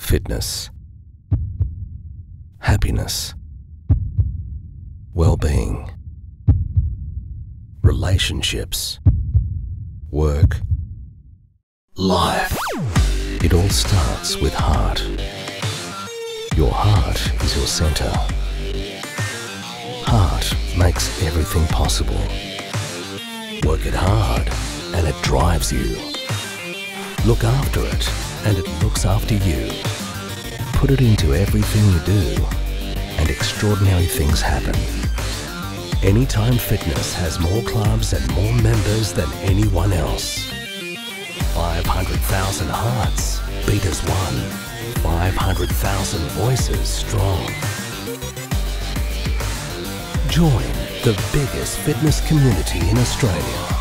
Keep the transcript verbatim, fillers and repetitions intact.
fitness, happiness, well-being, relationships, work, life. It all starts with heart. Your heart is your center. Heart makes everything possible. Work it hard and it drives you. Look after it and it looks after you. Put it into everything you do and extraordinary things happen. Anytime Fitness has more clubs and more members than anyone else. five hundred thousand hearts beat as one. five hundred thousand voices strong. Join the biggest fitness community in Australia.